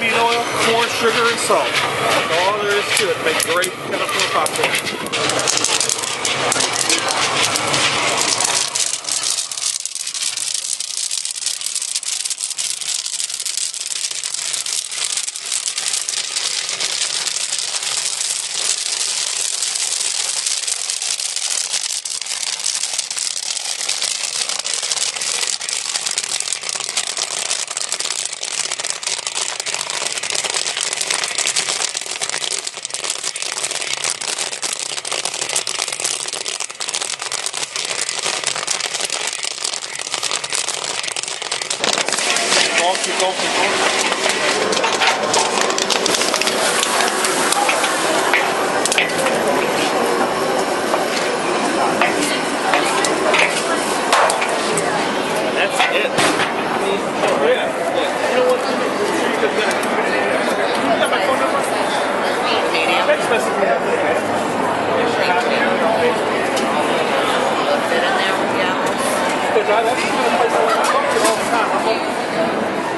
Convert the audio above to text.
soybean oil, corn, sugar, and salt. That's all there is to it. Make great kettle corn popcorn. Keep going. That's it. Yeah. You know what? You got my phone number? Text message me. Because that's the place I want to talk to all the time.